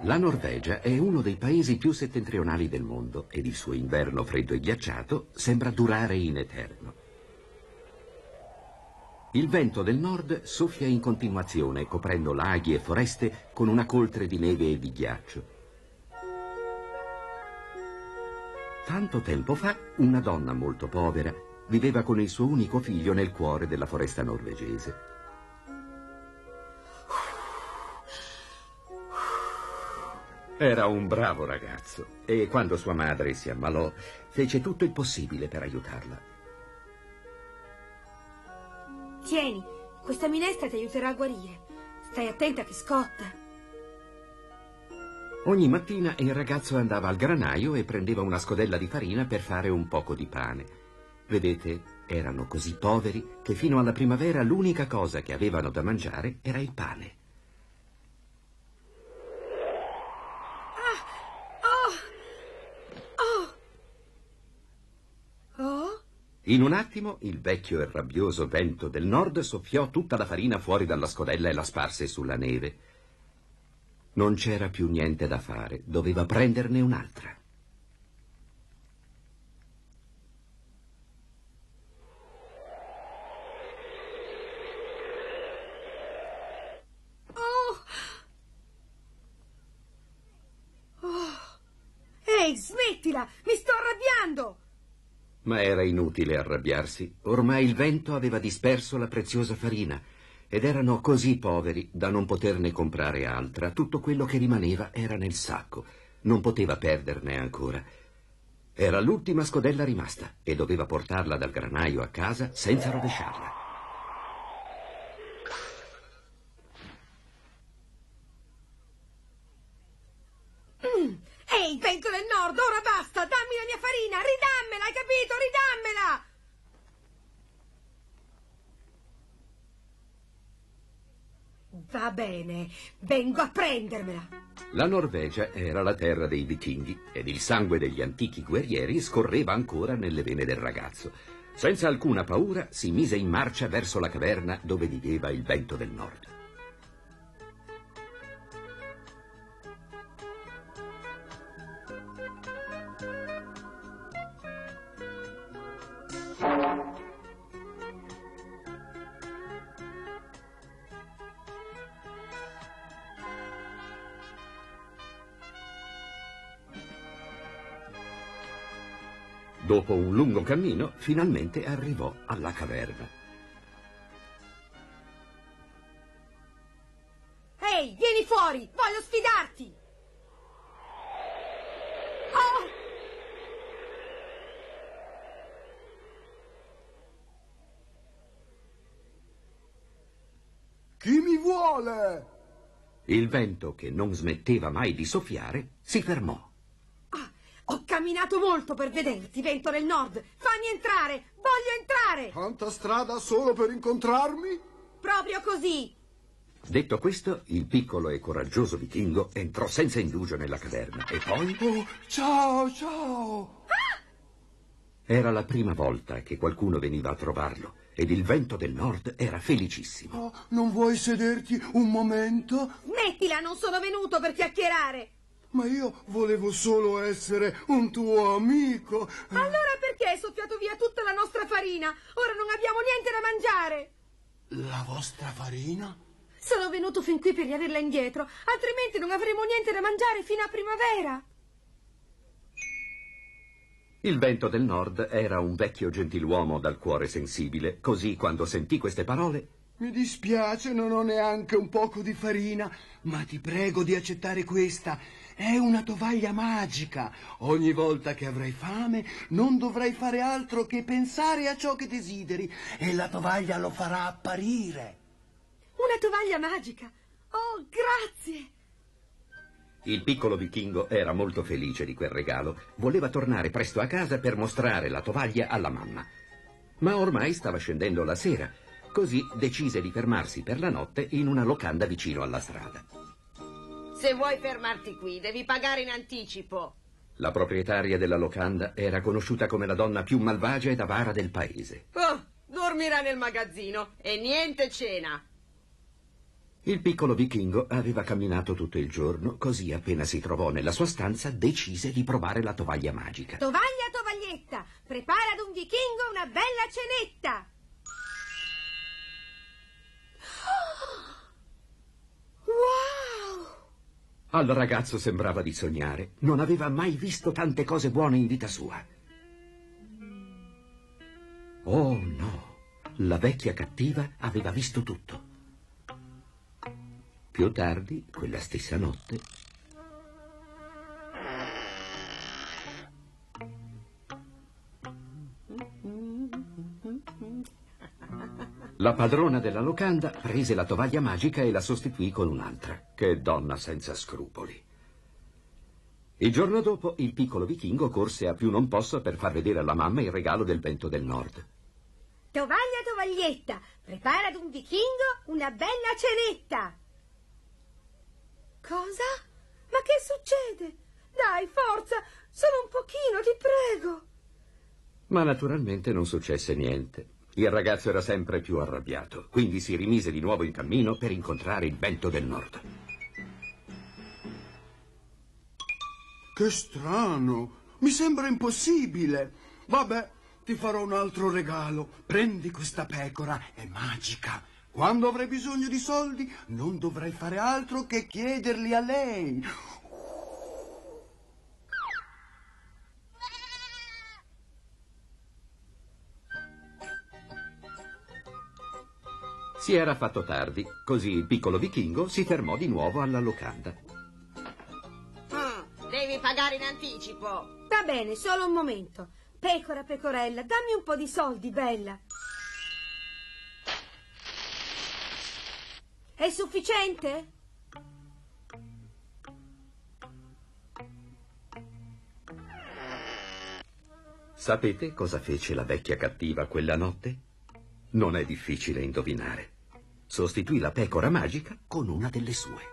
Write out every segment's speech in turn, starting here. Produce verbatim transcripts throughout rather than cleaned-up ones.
La Norvegia è uno dei paesi più settentrionali del mondo ed il suo inverno freddo e ghiacciato sembra durare in eterno. Il vento del nord soffia in continuazione, coprendo laghi e foreste con una coltre di neve e di ghiaccio. Tanto tempo fa, una donna molto povera viveva con il suo unico figlio nel cuore della foresta norvegese. Era un bravo ragazzo e quando sua madre si ammalò fece tutto il possibile per aiutarla. Tieni, questa minestra ti aiuterà a guarire. Stai attenta che scotta. Ogni mattina il ragazzo andava al granaio e prendeva una scodella di farina per fare un poco di pane. Vedete, erano così poveri che fino alla primavera l'unica cosa che avevano da mangiare era il pane. In un attimo il vecchio e rabbioso vento del nord soffiò tutta la farina fuori dalla scodella e la sparse sulla neve. Non c'era più niente da fare, doveva prenderne un'altra. Oh! Oh! Ehi, smettila! Mi sto arrabbiando! Ma era inutile arrabbiarsi. Ormai il vento aveva disperso la preziosa farina ed erano così poveri da non poterne comprare altra. Tutto quello che rimaneva era nel sacco. Non poteva perderne ancora. Era l'ultima scodella rimasta e doveva portarla dal granaio a casa senza rovesciarla. Mm. Ehi, vento del nord, ora basta! Dammi la mia farina! Ridammela, hai capito? Ridammela! Va bene, vengo a prendermela. La Norvegia era la terra dei vichinghi ed il sangue degli antichi guerrieri scorreva ancora nelle vene del ragazzo. Senza alcuna paura si mise in marcia verso la caverna dove viveva il vento del nord. Dopo un lungo cammino, finalmente arrivò alla caverna. Ehi, vieni fuori! Voglio sfidarti! Oh! Chi mi vuole? Il vento, che non smetteva mai di soffiare, si fermò. Ho camminato molto per vederti, vento del nord. Fammi entrare, voglio entrare. Tanta strada solo per incontrarmi? Proprio così. Detto questo, il piccolo e coraggioso vichingo entrò senza indugio nella caverna e poi... Oh, ciao, ciao! Ah! Era la prima volta che qualcuno veniva a trovarlo ed il vento del nord era felicissimo. Oh, non vuoi sederti un momento? Smettila, non sono venuto per chiacchierare. Ma io volevo solo essere un tuo amico. Allora perché hai soffiato via tutta la nostra farina? Ora non abbiamo niente da mangiare. La vostra farina? Sono venuto fin qui per riaverla indietro, altrimenti non avremo niente da mangiare fino a primavera. Il vento del nord era un vecchio gentiluomo dal cuore sensibile, così quando sentì queste parole... Mi dispiace, non ho neanche un poco di farina, ma ti prego di accettare questa. È una tovaglia magica. Ogni volta che avrai fame non dovrai fare altro che pensare a ciò che desideri e la tovaglia lo farà apparire. Una tovaglia magica? Oh, grazie! Il piccolo vichingo era molto felice di quel regalo. Voleva tornare presto a casa per mostrare la tovaglia alla mamma. Ma ormai stava scendendo la sera, così decise di fermarsi per la notte in una locanda vicino alla strada. Se vuoi fermarti qui, devi pagare in anticipo. La proprietaria della locanda era conosciuta come la donna più malvagia ed avara del paese. Oh, dormirà nel magazzino e niente cena. Il piccolo vichingo aveva camminato tutto il giorno, così appena si trovò nella sua stanza decise di provare la tovaglia magica. Tovaglia, tovaglietta, prepara ad un vichingo una bella cenetta. Wow! Al ragazzo sembrava di sognare. Non aveva mai visto tante cose buone in vita sua. Oh no, la vecchia cattiva aveva visto tutto. Più tardi, quella stessa notte, la padrona della locanda prese la tovaglia magica e la sostituì con un'altra. Che donna senza scrupoli. Il giorno dopo, il piccolo vichingo corse a più non posso per far vedere alla mamma il regalo del vento del nord. Tovaglia, tovaglietta, prepara ad un vichingo una bella cenetta. Cosa? Ma che succede? Dai, forza, solo un pochino, ti prego. Ma naturalmente non successe niente. Il ragazzo era sempre più arrabbiato, quindi si rimise di nuovo in cammino per incontrare il vento del nord. Che strano, mi sembra impossibile. Vabbè, ti farò un altro regalo. Prendi questa pecora, è magica. Quando avrai bisogno di soldi, non dovrai fare altro che chiederli a lei. Si era fatto tardi, così il piccolo vichingo si fermò di nuovo alla locanda. Mm, devi pagare in anticipo. Va bene, solo un momento. Pecora, pecorella, dammi un po' di soldi, bella. È sufficiente? Sapete cosa fece la vecchia cattiva quella notte? Non è difficile indovinare. Sostituì la pecora magica con una delle sue.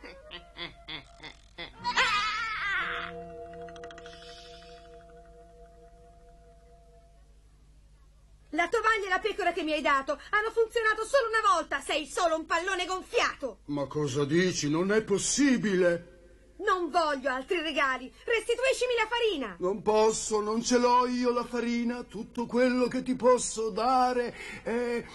La tovaglia e la pecora che mi hai dato hanno funzionato solo una volta. Sei solo un pallone gonfiato. Ma cosa dici? Non è possibile. Non voglio altri regali. Restituiscimi la farina. Non posso, non ce l'ho io la farina. Tutto quello che ti posso dare è...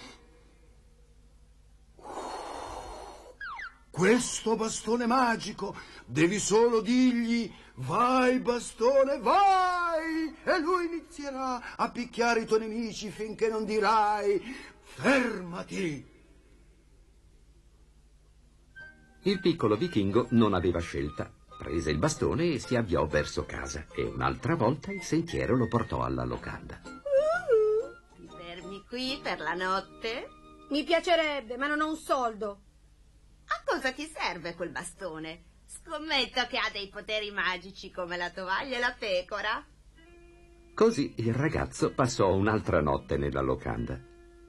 questo bastone magico. Devi solo dirgli: vai bastone, vai! E lui inizierà a picchiare i tuoi nemici finché non dirai: fermati! Il piccolo vichingo non aveva scelta. Prese il bastone e si avviò verso casa. E un'altra volta il sentiero lo portò alla locanda. Uh, ti fermi qui per la notte? Mi piacerebbe, ma non ho un soldo. A cosa ti serve quel bastone? Scommetto che ha dei poteri magici come la tovaglia e la pecora. Così il ragazzo passò un'altra notte nella locanda.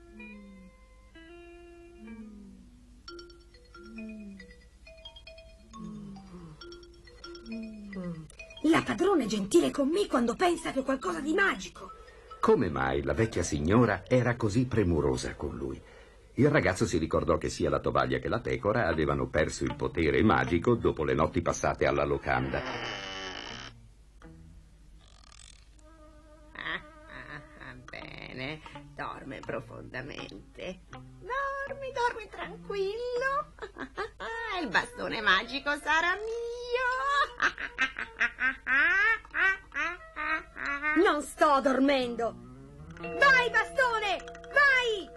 La padrona è gentile con me quando pensa che ho qualcosa di magico. Come mai la vecchia signora era così premurosa con lui? Il ragazzo si ricordò che sia la tovaglia che la pecora avevano perso il potere magico dopo le notti passate alla locanda. Ah, ah, ah, bene, dorme profondamente. Dormi, dormi tranquillo. Il bastone magico sarà mio. Non sto dormendo. Vai, bastone, vai!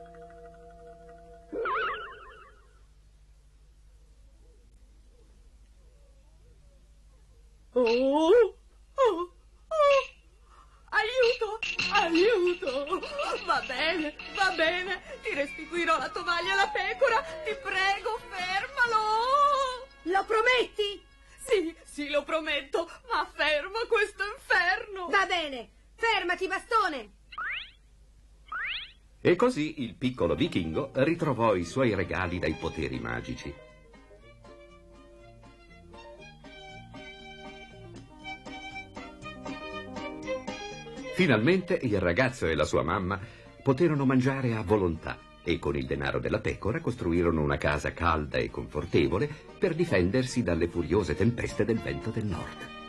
Oh, oh, oh, aiuto, aiuto, va bene, va bene, ti restituirò la tovaglia e la pecora, ti prego, fermalo. Lo prometti? Sì, sì, lo prometto, ma ferma questo inferno. Va bene, fermati, bastone. E così il piccolo vichingo ritrovò i suoi regali dai poteri magici. Finalmente il ragazzo e la sua mamma poterono mangiare a volontà e con il denaro della pecora costruirono una casa calda e confortevole per difendersi dalle furiose tempeste del vento del nord.